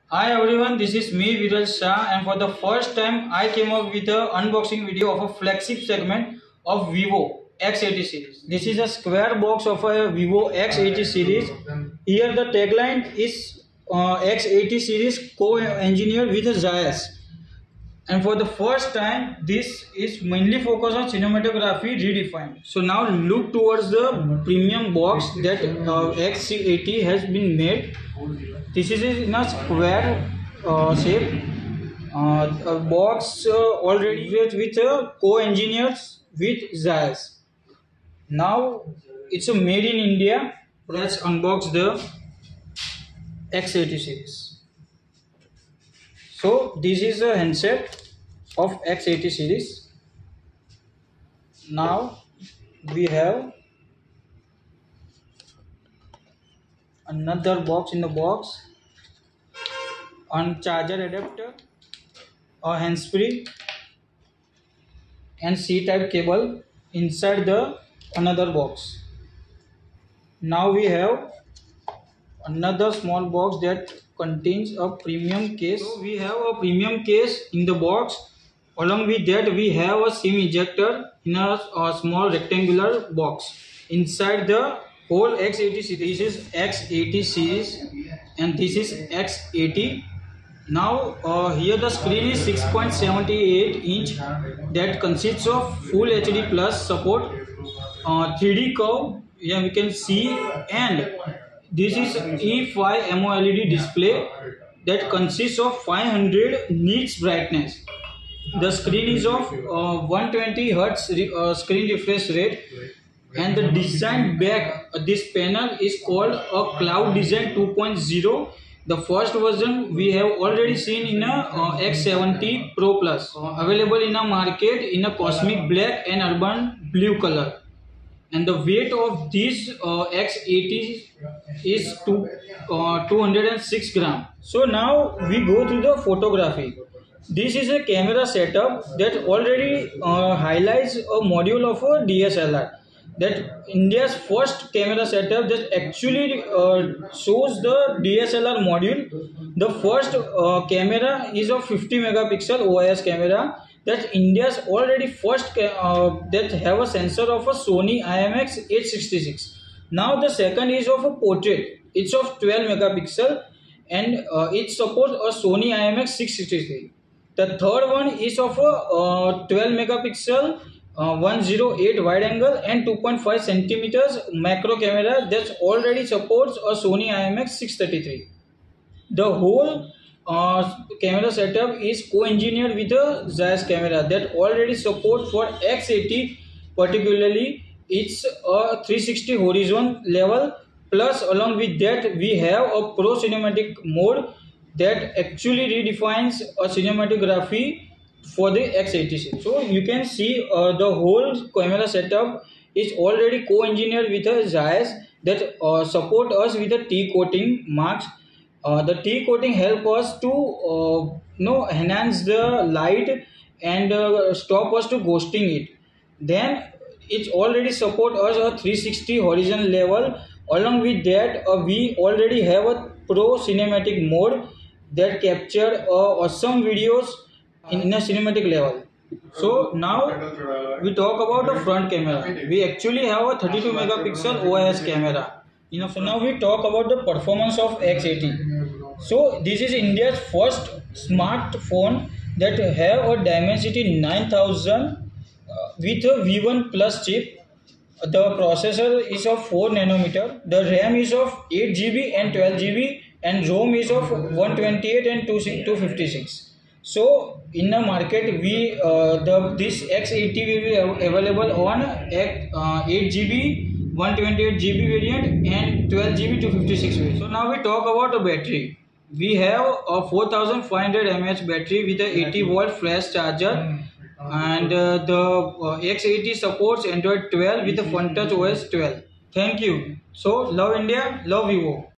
Hi everyone, this is me Viral Shah, and for the first time I came up with an unboxing video of a flagship segment of Vivo X80 series. This is a square box of a Vivo X80 series. Here the tagline is X80 series co-engineered with Zeiss. And for the first time, this is mainly focused on cinematography redefined. So now look towards the premium box that X80 has been made. This is in a square shape. A box already with co-engineers with Zeiss. Now it's a made in India. Let's unbox the X80 series. So this is a handset of X80 series. Now we have another box in the box, on charger adapter, a hands-free and C-type cable inside the another box. Now we have another small box that contains a premium case. So we have a premium case in the box. Along with that, we have a SIM ejector in a small rectangular box. Inside the whole X80 series, this is X80 series and this is X80. Now here the screen is 6.78 inch that consists of Full HD Plus support, 3D curve, yeah, we can see, and this is E5 AMOLED display that consists of 500 nits brightness. The screen is of 120 Hz screen refresh rate, and the design back this panel is called a Cloud Design 2.0. The first version we have already seen in a X70 Pro Plus, available in a market in a cosmic black and urban blue color. And the weight of this X80 is 206 gram. So now we go to the photography. This is a camera setup that already highlights a module of a DSLR. That India's first camera setup that actually shows the DSLR module. The first camera is a 50 megapixel OIS camera. That's India's already first that have a sensor of a Sony IMX866. Now the second is of a portrait. It's of 12 megapixel and it supports a Sony IMX663. The third one is of a 12 megapixel 108 wide angle and 2.5 centimeters macro camera that already supports a Sony IMX633. The whole camera setup is co-engineered with a Zeiss camera that already support for X80 particularly. It's a 360 horizon level, plus along with that we have a pro cinematic mode that actually redefines a cinematography for the X80 series. So you can see the whole camera setup is already co-engineered with a Zeiss that support us with the T-coating marks. The T-coating help us to enhance the light and stop us to ghosting it. Then it already support us a 360 horizon level. Along with that we already have a pro cinematic mode that capture awesome videos in a cinematic level. So now we talk about the front camera. We actually have a 32 megapixel OIS camera. So now we talk about the performance of X80. So this is India's first smartphone that have a Dimensity 9000 with a V1 Plus chip. The processor is of 4 nanometer. The RAM is of 8 GB and 12 GB, and ROM is of 128 and 256. So in the market this X80 will be available on 8 GB, 128 GB variant and 12 GB 256 variant. So now we talk about the battery. We have a 4500 mAh battery with a 80 volt flash charger, and the X80 supports Android 12 with a FunTouch OS 12. Thank you. So love India, love Vivo.